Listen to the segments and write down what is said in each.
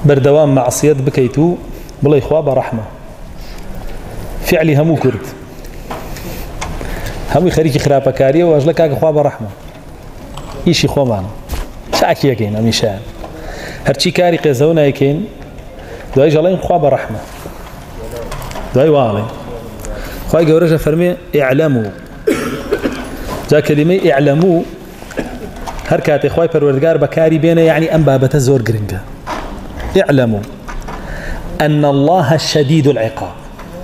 بردوام معصية بكيتو بلا إخوة برحمة فعلي همو كرد همو خريجي خرابة كارية وأجلك إخوة برحمة إيش إخوة معنا شاكي يكين أمي شان هرشي كاري قيزونا يكين دواي جالين إخوة برحمة دواي والي خواهي قورجة فرمي اعلموا جا كلمة اعلموا هركات إخوة پروردگار بكاري بينا يعني أم بابة زور قرنقة اعلموا أن الله شديد العقاب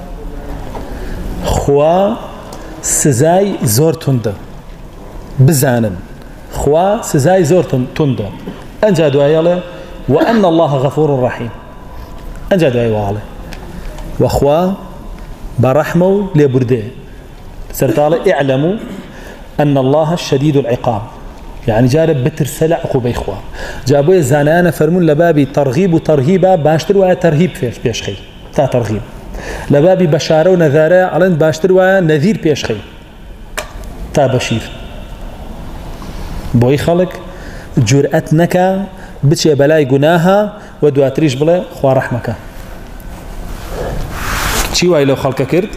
خوا سزاي زور تند بزانا خوا سزاي زور تند أنجا دعايا وأن الله غفور رحيم أنجا دعايا والله وخوا برحمه لبرده سرطالة اعلموا أن الله شديد العقاب يعني جارب بترسل عقوبة إخوة جابوا الزانانا فرمون لبابي ترغيب وترهيبا باشتر ويا ترهيب فيش خي تا ترغيب لبابي بشارة ونذارة على باشتر ويا نذير فيش خي تا بشير بوي خلق جرأتنك بتشي بلاي جناها ودواتريش بلا خوا رحمك شي واي لو خلق كرد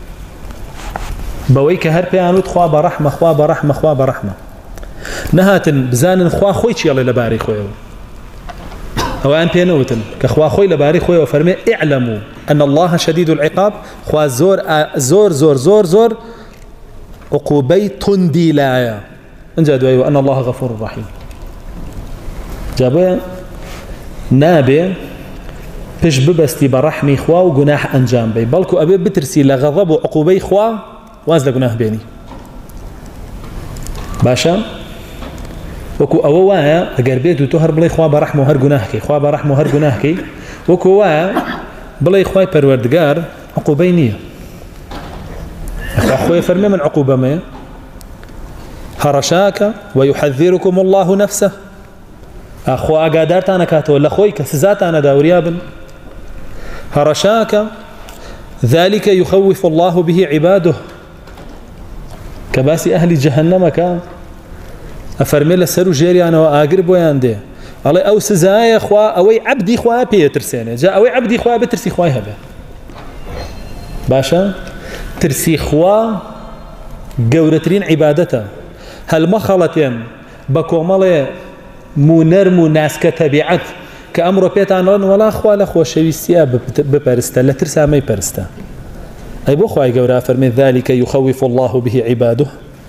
بوي كهر بيانوت خوا برحمة خوا برحمة خوا برحمة نهاتن بزانن خوا خوي شي الله لباري خوي هو ان بينوتن كخوا خوي لباري خوي وفرمي اعلموا ان الله شديد العقاب خوا زور زور زور زور زور عقوبي تندي لايا انجدوا وان الله غفور رحيم جابوا نابي بش ببستي برحمي خوا وجناح انجام بي بلكو ابي بترسي لغضب وعقوبي خوا واز لجناح بيني باشا وكو أوايا أجر بيتو تهر بلاي خوا برحمة وهر جناحكي خوا برحمة وهر جناحكي وكو وايا بلاي خواي پروردگار عقوبة نية أخوي فرمي من عقوبة ما هرشاك ويحذركم الله نفسه أخو أقادرت أنا كاتو ولا خوي كسزات أنا داوريابن هرشاك ذلك يخوف الله به عباده كباسي أهل جهنم كان أفرمي لسرو جيري أنا وآقرب وياندي الله أو سزايا خوا أوي عبدي خوا بيترسيني جاء أوي عبدي خوا بترسي خواي هبه باشا ترسي خوا قورترين عبادته هل مخلتين بكومالي منرمو ناس كتبعت كأمر بيتان ولا خوا لخوا شويستيا ببرستا لا ترسى ما يبرستا أي بو خواي قورا أفرمي ذلك يخوف الله به عباده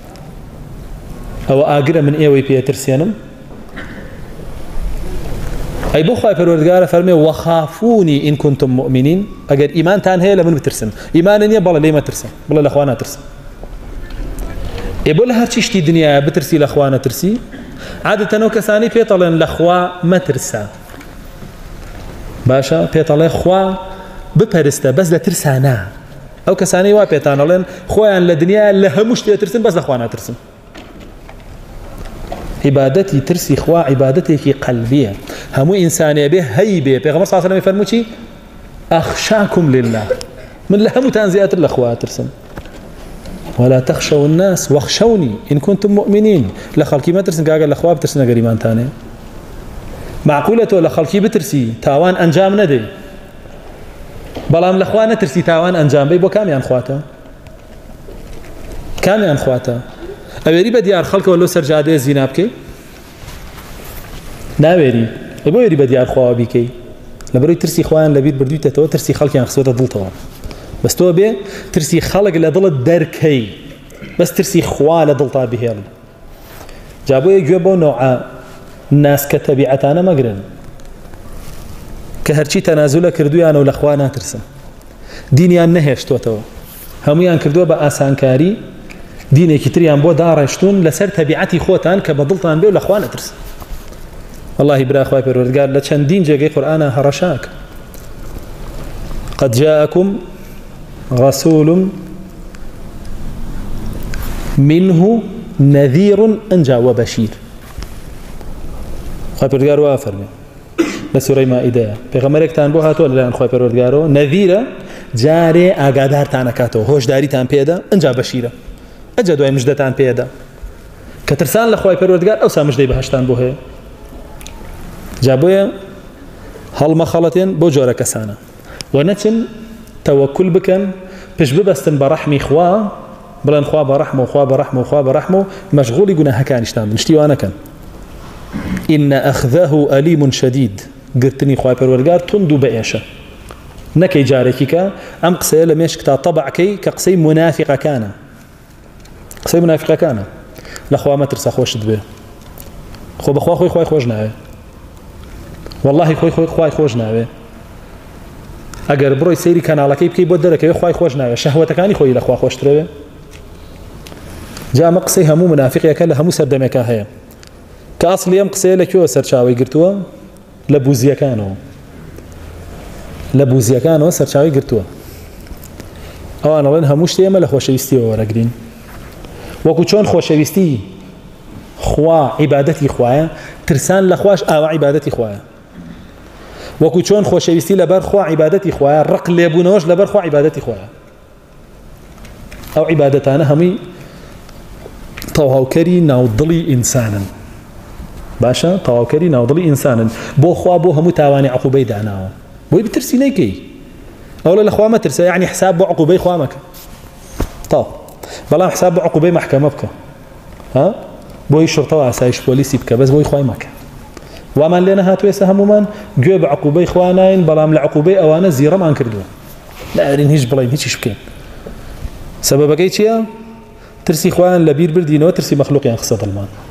أو آقرأ من إيوي بيترسينم أي بخواي پروردگار فرمي وخافوني إن كنتم مؤمنين أجر إيمان تان هي لمن بترسن إيمان نية بلا ليه ما ترسن بلا لأخوانا ترسن يقول لها تشتي دنيا بترسي لأخوانا ترسي عادة نو كساني بيطلن لأخوا ما ترسى باشا بيطلن خوا ببرستا بس لترسانا أو كساني وا بيطانلن خوان لدنيا لهمش ترسن بس لأخوانا ترسن عبادتي ترسي خوا عبادتي قلبية همو إنسانية به هيبة بيغمر صلى الله عليه وسلم يفرمو شي أخشاكم لله من لهمو تنزيات الأخوة ترسم ولا تخشوا الناس واخشوني إن كنتم مؤمنين لخلقي ما ترسم قاقل الأخوة بترسنا قريمان تاني معقولة لخلقي بترسي تاوان أنجام ندي بلام الأخوة نترسي تاوان أنجام بي بو كام يان خواتا كام يان خواتا أبيري بديار خلق ولو سرجادة زينابكي ناويري يبو يري بديار خوابيكي لبروي ترسي خوان لبيت بردوي تتو ترسي خلق يعني خسوته ضلتوا بس تو بي ترسي خلق لضل الدركي بس ترسي خوا لضلتا بهيل جابوا يجيبوا نوع الناس كتبعتانا مقرن كهرشي تنازل كردوي انا والاخوانا ترسم ديني النهش تو هميان كردوا باسانكاري ديني كتريان بو دارشتون لسر تبعتي خوتان كبضلتان بي والاخوانا ترسم والله برا اخوي پروردگار لچن دين جاي قرآن هرشاك قد جاءكم رسول منه نذير انجا وبشير اخوي پروردگار وافر لسوره مائده پیغمبرك تان بو هاتو لان اخوي پروردگارو نذير جاري اگادار تان كاتو هوشداري تان پیدا انجا بشيره اجا دوای مجدتان پیدا كترسان لاخوي پروردگار او سا مجدي بهشتان بو هي جابويا هەڵمە خەڵەتێن بۆ جۆرە کەسانە و نەچن تەوەکل بکەن پشت ببەستن بە ڕەحمی خوا بڵێن خوا بە ڕەحمە و خوا بە ڕەحمە و خوا بە ڕەحمە و مەشغوڵی گوناهەکانیشتان بن شتی وانەکەن إن أخذه أليم شديد قرتني خواهي پروردگار تندو بأيشة نكي جاريكي كا أم قصي لميش كتا طبع كي كقصي منافقة كان قصي منافقة كان لأخوة ما ترسى خوش دبه خو بخوا خوي خواهي خوش ناوي والله خوي خواهي خوش ناوي اگر بروي سيري كان على كيب كي بودر كي خواهي خوش ناوي شهوة كاني خوي لأخوة خوش تروي جاء مقصي همو منافق يكا لهمو سردمكا هيا كأصل يم قصي لكيو سرچاوي قرتوا لبوزيا كانوا سرچاوي قرتوا او انا لن هموش تيما لخوشويستي ورقدين وكو چون خوشويستي خوا عبادتي خوايا ترسان لخواش او عبادتي خوايا وكو چون خوشويستي لبر خوا عبادتي خوايا رق ليبونوش لبر خوا عبادتي خوايا او عبادتانا همي طوهوكري ناوضلي انسانا باشا طواوكري ناوضلي إنسانا بو خوا بو همو تاواني عقوبي دعناو بو بترسي نيكي أولا الأخوة ما ترسي يعني حساب بو عقوبي خوامك طب بلا حساب بو عقوبي محكمة بك ها بو شرطة وعسايش بوليسي بك بس بو خوامك ومان لنا هاتو يسهمو من جواب عقوبي خواناين بلا مل عقوبي أوانا زيرا ما انكردوا لا أرين هيج بلاين هيج شبكين سبب كيتشيا ترسي خوان لبير بردينو ترسي مخلوق ينخصد المان